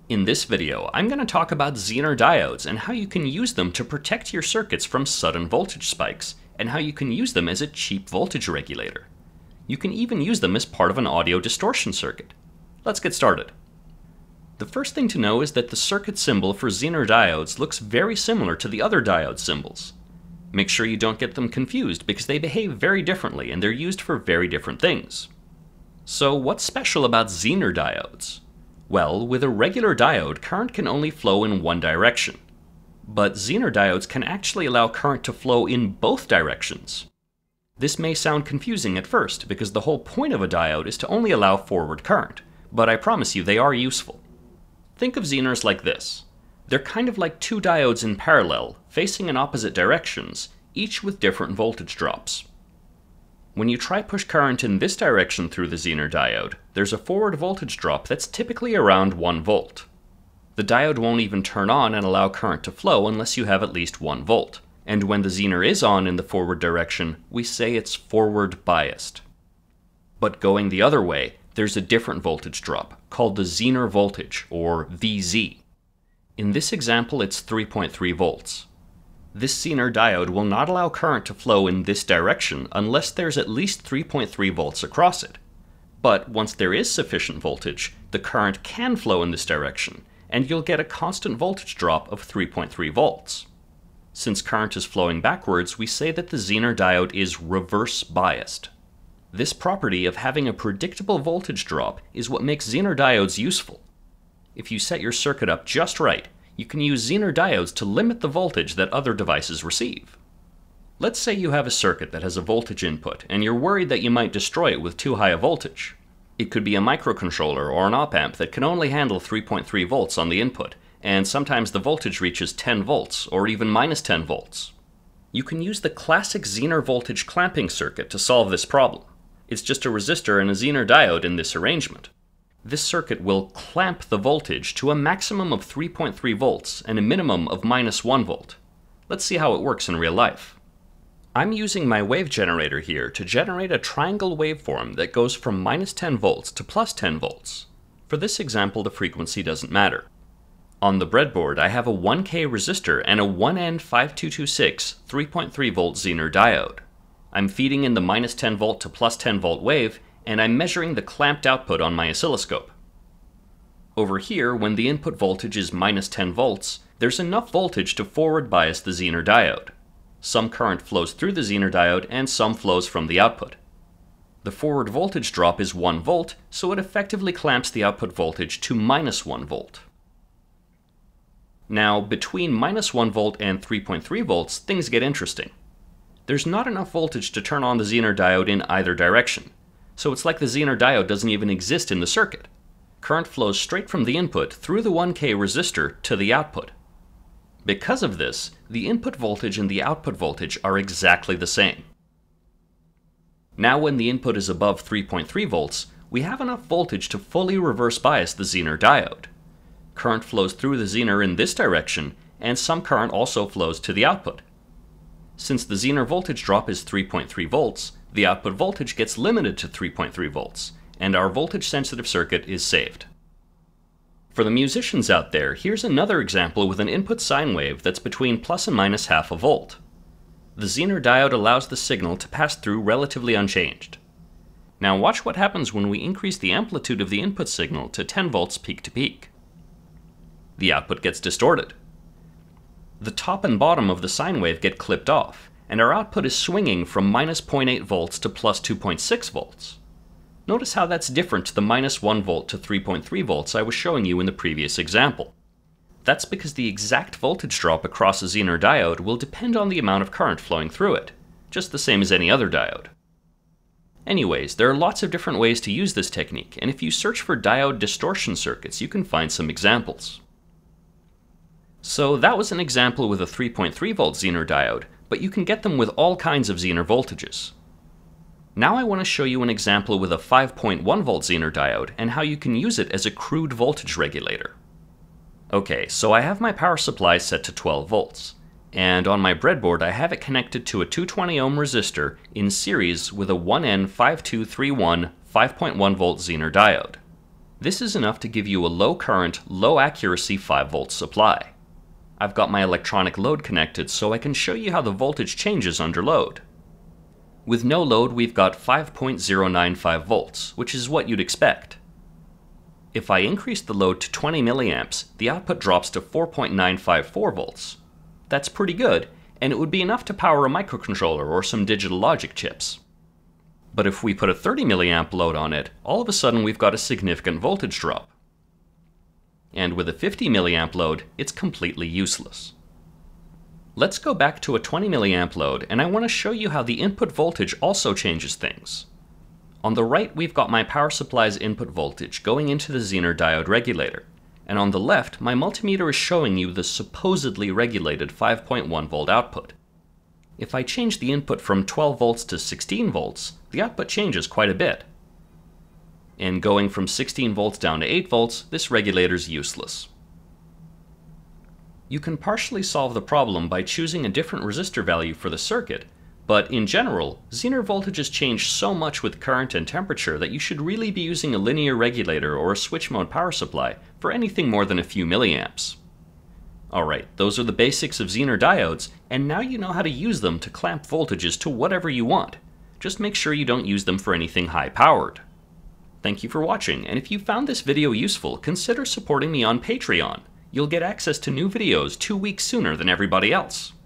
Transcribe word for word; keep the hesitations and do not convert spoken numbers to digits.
In this video, I'm going to talk about Zener diodes and how you can use them to protect your circuits from sudden voltage spikes, and how you can use them as a cheap voltage regulator. You can even use them as part of an audio distortion circuit. Let's get started. The first thing to know is that the circuit symbol for Zener diodes looks very similar to the other diode symbols. Make sure you don't get them confused because they behave very differently and they're used for very different things. So what's special about Zener diodes? Well, with a regular diode, current can only flow in one direction. But Zener diodes can actually allow current to flow in both directions. This may sound confusing at first because the whole point of a diode is to only allow forward current, but I promise you they are useful. Think of Zeners like this. They're kind of like two diodes in parallel, facing in opposite directions, each with different voltage drops. When you try push current in this direction through the Zener diode, there's a forward voltage drop that's typically around one volt. The diode won't even turn on and allow current to flow unless you have at least one volt. And when the Zener is on in the forward direction, we say it's forward biased. But going the other way, there's a different voltage drop, called the Zener voltage, or V Z. In this example, it's three point three volts. This Zener diode will not allow current to flow in this direction unless there's at least three point three volts across it. But once there is sufficient voltage, the current can flow in this direction, and you'll get a constant voltage drop of three point three volts. Since current is flowing backwards, we say that the Zener diode is reverse biased. This property of having a predictable voltage drop is what makes Zener diodes useful. If you set your circuit up just right, you can use Zener diodes to limit the voltage that other devices receive. Let's say you have a circuit that has a voltage input, and you're worried that you might destroy it with too high a voltage. It could be a microcontroller or an op-amp that can only handle three point three volts on the input, and sometimes the voltage reaches ten volts, or even minus ten volts. You can use the classic Zener voltage clamping circuit to solve this problem. It's just a resistor and a Zener diode in this arrangement. This circuit will clamp the voltage to a maximum of three point three volts and a minimum of minus one volt. Let's see how it works in real life. I'm using my wave generator here to generate a triangle waveform that goes from minus ten volts to plus ten volts. For this example, the frequency doesn't matter. On the breadboard, I have a one K resistor and a one N five two two six three point three volt Zener diode. I'm feeding in the minus ten volt to plus ten volt wave, and I'm measuring the clamped output on my oscilloscope. Over here, when the input voltage is minus ten volts, there's enough voltage to forward bias the Zener diode. Some current flows through the Zener diode and some flows from the output. The forward voltage drop is one volt, so it effectively clamps the output voltage to minus one volt. Now, between minus one volt and three point three volts, things get interesting. There's not enough voltage to turn on the Zener diode in either direction, so it's like the Zener diode doesn't even exist in the circuit. Current flows straight from the input through the one K resistor to the output. Because of this, the input voltage and the output voltage are exactly the same. Now when the input is above three point three volts, we have enough voltage to fully reverse bias the Zener diode. Current flows through the Zener in this direction, and some current also flows to the output. Since the Zener voltage drop is three point three volts, the output voltage gets limited to three point three volts, and our voltage-sensitive circuit is saved. For the musicians out there, here's another example with an input sine wave that's between plus and minus half a volt. The Zener diode allows the signal to pass through relatively unchanged. Now watch what happens when we increase the amplitude of the input signal to ten volts peak to peak. The output gets distorted. The top and bottom of the sine wave get clipped off, and our output is swinging from minus zero point eight volts to plus two point six volts. Notice how that's different to the minus one volt to three point three volts I was showing you in the previous example. That's because the exact voltage drop across a Zener diode will depend on the amount of current flowing through it, just the same as any other diode. Anyways, there are lots of different ways to use this technique, and if you search for diode distortion circuits, you can find some examples. So that was an example with a three point three volt Zener diode, but you can get them with all kinds of Zener voltages. Now I want to show you an example with a five point one volt Zener diode and how you can use it as a crude voltage regulator. Okay, so I have my power supply set to twelve volts, and on my breadboard I have it connected to a two hundred twenty ohm resistor in series with a one N five two three one five point one volt Zener diode. This is enough to give you a low current, low accuracy five volt supply. I've got my electronic load connected so I can show you how the voltage changes under load. With no load, we've got five point zero nine five volts, which is what you'd expect. If I increase the load to twenty milliamps, the output drops to four point nine five four volts. That's pretty good, and it would be enough to power a microcontroller or some digital logic chips. But if we put a thirty milliamp load on it, all of a sudden we've got a significant voltage drop. And with a fifty milliamp load, it's completely useless. Let's go back to a twenty milliamp load, and I want to show you how the input voltage also changes things. On the right, we've got my power supply's input voltage going into the Zener diode regulator, and on the left, my multimeter is showing you the supposedly regulated five point one volt output. If I change the input from twelve volts to sixteen volts, the output changes quite a bit. And going from sixteen volts down to eight volts, this regulator's useless. You can partially solve the problem by choosing a different resistor value for the circuit, but in general, Zener voltages change so much with current and temperature that you should really be using a linear regulator or a switch mode power supply for anything more than a few milliamps. Alright, those are the basics of Zener diodes, and now you know how to use them to clamp voltages to whatever you want. Just make sure you don't use them for anything high-powered. Thank you for watching, and if you found this video useful, consider supporting me on Patreon. You'll get access to new videos two weeks sooner than everybody else.